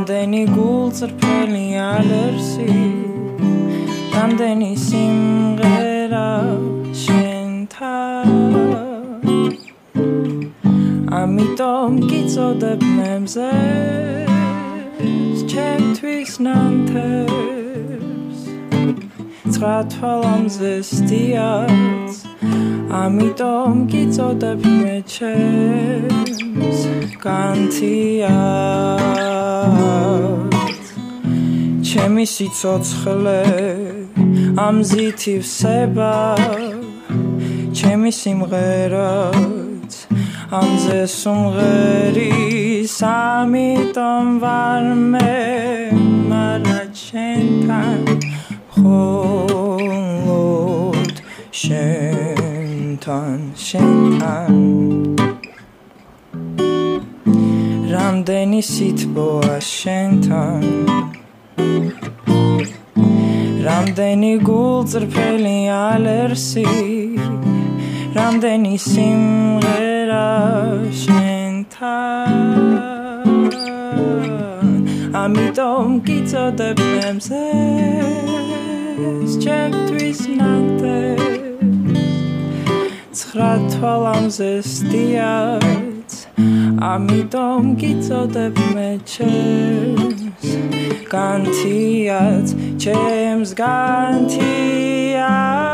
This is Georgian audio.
რამდენი გულწრფელი ალერსი რამდენი სიმღერა შენთან ამიტომ გიწოდებ მე მზეს ჩემთვის ნანთებს ცხრა თვალამზეს დიაც ამიტომ გიწოდებ მე ჩემს განთიაც ჩემი სიცოცხლე ამ ზითივსება ჩემი სიმღერაც ამზე სუმღერის ამიტომ ვარ მე მარა შენთან მხოლოდ შენთან რამდენი სითბოა შენთან რამდენი გულწრფელი ალერსი რამდენი სიმღერა შენთან ამიტომ გიწოდებ მე მზეს ჩემთვის ნანთებს ცხრა თვალამზეს დიაც ამიტომ გიწოდებ მე ჩემს განთიაც ჩემს განთიაც